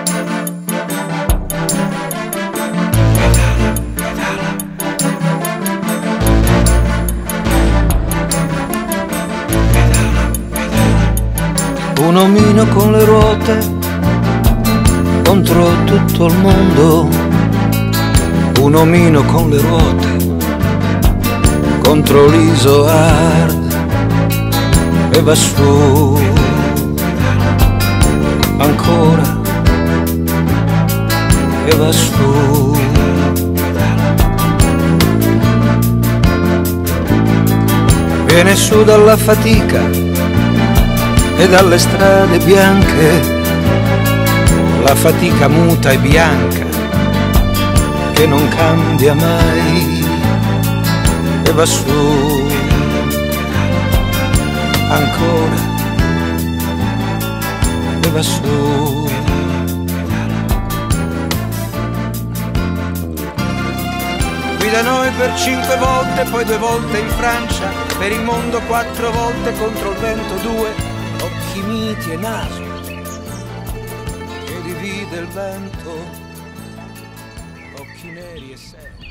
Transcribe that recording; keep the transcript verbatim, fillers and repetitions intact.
Un omino con le ruote contro tutto il mondo, un omino con le ruote contro l'Iso Hard, e va su ancora, e va su. Viene su dalla fatica e dalle strade bianche, la fatica muta e bianca che non cambia mai, e va su ancora, e va su. Qui da noi per cinque volte, poi due volte in Francia, per il mondo quattro volte, contro il vento due, occhi miti e naso che divide il vento, occhi neri e seri.